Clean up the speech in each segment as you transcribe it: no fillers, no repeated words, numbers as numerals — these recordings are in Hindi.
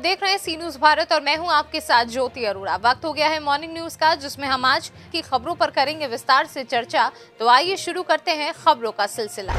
देख रहे हैं सी न्यूज भारत और मैं हूं आपके साथ ज्योति अरोड़ा। वक्त हो गया है मॉर्निंग न्यूज का, जिसमें हम आज की खबरों पर करेंगे विस्तार से चर्चा। तो आइए शुरू करते हैं खबरों का सिलसिला।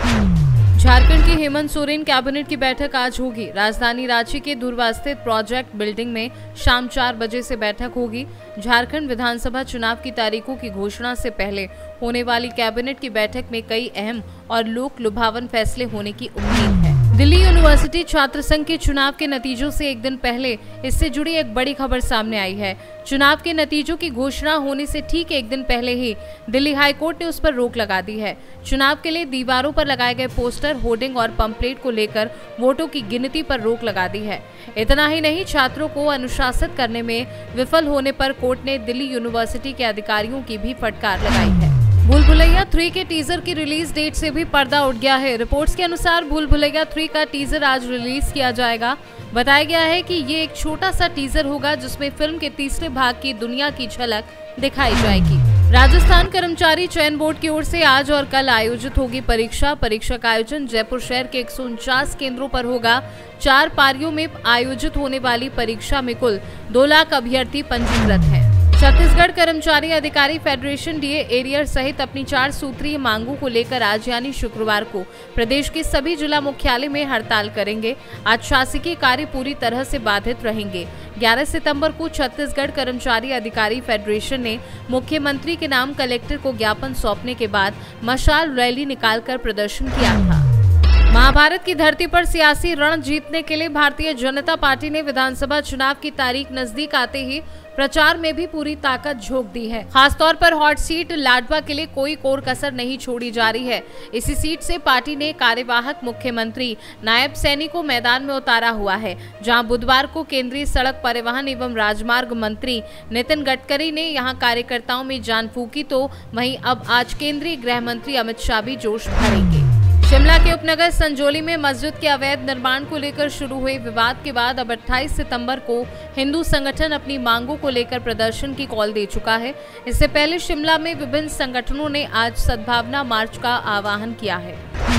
झारखंड की हेमंत सोरेन कैबिनेट की बैठक आज होगी। राजधानी रांची के धुर्वा स्थित प्रोजेक्ट बिल्डिंग में शाम 4 बजे से बैठक होगी। झारखंड विधानसभा चुनाव की तारीखों की घोषणा से पहले होने वाली कैबिनेट की बैठक में कई अहम और लोक लुभावन फैसले होने की उम्मीद है। दिल्ली यूनिवर्सिटी छात्र संघ के चुनाव के नतीजों से एक दिन पहले इससे जुड़ी एक बड़ी खबर सामने आई है। चुनाव के नतीजों की घोषणा होने से ठीक एक दिन पहले ही दिल्ली हाईकोर्ट ने उस पर रोक लगा दी है। चुनाव के लिए दीवारों पर लगाए गए पोस्टर, होर्डिंग और पंपलेट को लेकर वोटों की गिनती पर रोक लगा दी है। इतना ही नहीं, छात्रों को अनुशासित करने में विफल होने पर कोर्ट ने दिल्ली यूनिवर्सिटी के अधिकारियों की भी फटकार लगाई है। भूल भुलैया 3 के टीजर की रिलीज डेट से भी पर्दा उठ गया है। रिपोर्ट्स के अनुसार भूल भुलैया 3 का टीजर आज रिलीज किया जाएगा। बताया गया है कि ये एक छोटा सा टीजर होगा जिसमें फिल्म के तीसरे भाग की दुनिया की झलक दिखाई जाएगी। राजस्थान कर्मचारी चयन बोर्ड की ओर से आज और कल आयोजित होगी परीक्षा का आयोजन जयपुर शहर के 149 केंद्रों पर होगा। 4 पारियों में आयोजित होने वाली परीक्षा में कुल 2 लाख अभ्यर्थी पंजीकृत हैं। छत्तीसगढ़ कर्मचारी अधिकारी फेडरेशन डीए एरियर सहित अपनी 4 सूत्रीय मांगों को लेकर आज यानी शुक्रवार को प्रदेश के सभी जिला मुख्यालय में हड़ताल करेंगे। आज शासकीय कार्य पूरी तरह से बाधित रहेंगे। 11 सितंबर को छत्तीसगढ़ कर्मचारी अधिकारी फेडरेशन ने मुख्यमंत्री के नाम कलेक्टर को ज्ञापन सौंपने के बाद मशाल रैली निकालकर प्रदर्शन किया था। महाभारत की धरती पर सियासी रण जीतने के लिए भारतीय जनता पार्टी ने विधानसभा चुनाव की तारीख नजदीक आते ही प्रचार में भी पूरी ताकत झोंक दी है। खासतौर पर हॉट सीट लाडवा के लिए कोई कोर कसर नहीं छोड़ी जा रही है। इसी सीट से पार्टी ने कार्यवाहक मुख्यमंत्री नायब सैनी को मैदान में उतारा हुआ है। जहां बुधवार को केंद्रीय सड़क परिवहन एवं राजमार्ग मंत्री नितिन गडकरी ने यहां कार्यकर्ताओं में जान फूंकी, तो वहीं अब आज केंद्रीय गृह मंत्री अमित शाह भी जोश भरेंगे। शिमला के उपनगर संजौली में मस्जिद के अवैध निर्माण को लेकर शुरू हुए विवाद के बाद अब 28 सितंबर को हिंदू संगठन अपनी मांगों को लेकर प्रदर्शन की कॉल दे चुका है। इससे पहले शिमला में विभिन्न संगठनों ने आज सद्भावना मार्च का आह्वान किया है।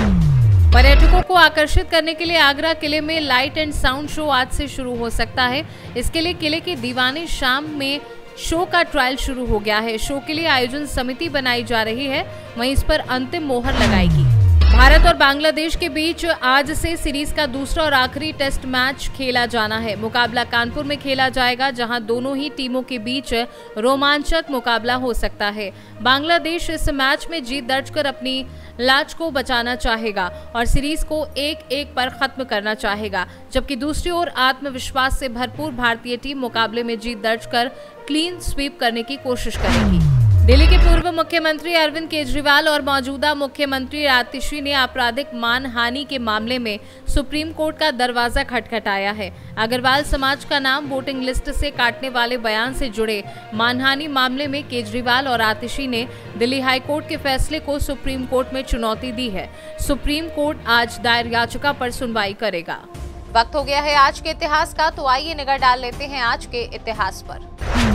पर्यटकों को आकर्षित करने के लिए आगरा किले में लाइट एंड साउंड शो आज से शुरू हो सकता है। इसके लिए किले के दीवाने शाम में शो का ट्रायल शुरू हो गया है। शो के लिए आयोजन समिति बनाई जा रही है, वहीं इस पर अंतिम मोहर लगाएगी। भारत और बांग्लादेश के बीच आज से सीरीज का दूसरा और आखिरी टेस्ट मैच खेला जाना है। मुकाबला कानपुर में खेला जाएगा, जहां दोनों ही टीमों के बीच रोमांचक मुकाबला हो सकता है। बांग्लादेश इस मैच में जीत दर्ज कर अपनी लाज को बचाना चाहेगा और सीरीज को 1-1 पर खत्म करना चाहेगा, जबकि दूसरी ओर आत्मविश्वास से भरपूर भारतीय टीम मुकाबले में जीत दर्ज कर क्लीन स्वीप करने की कोशिश करेगी। दिल्ली के पूर्व मुख्यमंत्री अरविंद केजरीवाल और मौजूदा मुख्यमंत्री आतिशी ने आपराधिक मानहानि के मामले में सुप्रीम कोर्ट का दरवाजा खटखटाया है। अग्रवाल समाज का नाम वोटिंग लिस्ट से काटने वाले बयान से जुड़े मानहानि मामले में केजरीवाल और आतिशी ने दिल्ली हाईकोर्ट के फैसले को सुप्रीम कोर्ट में चुनौती दी है। सुप्रीम कोर्ट आज दायर याचिका पर सुनवाई करेगा। वक्त हो गया है आज के इतिहास का, तो आइए निगाह डाल लेते हैं आज के इतिहास पर।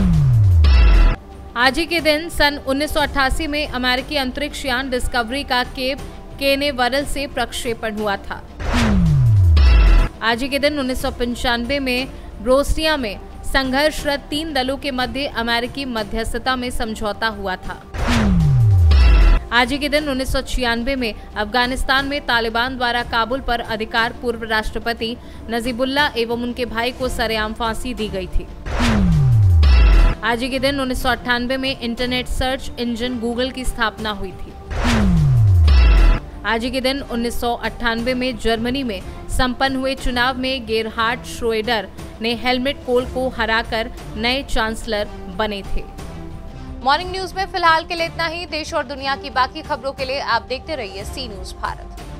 आज ही के दिन सन 1988 में अमेरिकी अंतरिक्ष यान डिस्कवरी का केप केनेवरल से प्रक्षेपण हुआ था। आज ही के दिन 1995 में बोस्निया में संघर्षरत 3 दलों के मध्य अमेरिकी मध्यस्थता में समझौता हुआ था। आज ही के दिन 1996 में अफगानिस्तान में तालिबान द्वारा काबुल पर अधिकार पूर्व राष्ट्रपति नजीबुल्लाह एवं उनके भाई को सरेआम फांसी दी गई थी। आज ही के दिन 1998 में इंटरनेट सर्च इंजन गूगल की स्थापना हुई थी। आज ही के दिन 1998 में जर्मनी में संपन्न हुए चुनाव में गेरहार्ड श्रोएडर ने हेलमेट कोल को हराकर नए चांसलर बने थे। मॉर्निंग न्यूज में फिलहाल के लिए इतना ही। देश और दुनिया की बाकी खबरों के लिए आप देखते रहिए सी न्यूज भारत।